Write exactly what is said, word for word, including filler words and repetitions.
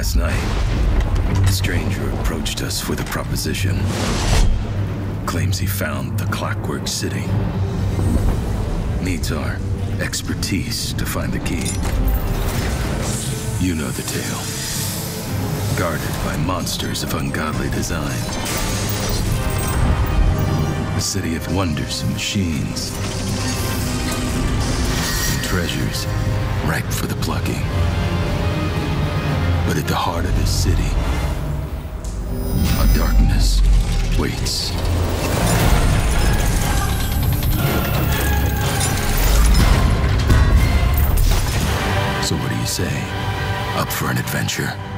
Last night, a stranger approached us with a proposition. Claims he found the Clockwork City. Needs our expertise to find the key. You know the tale. Guarded by monsters of ungodly design. A city of wonders and machines. And treasures ripe for the plucking. But at the heart of this city, a darkness waits. So what do you say? Up for an adventure?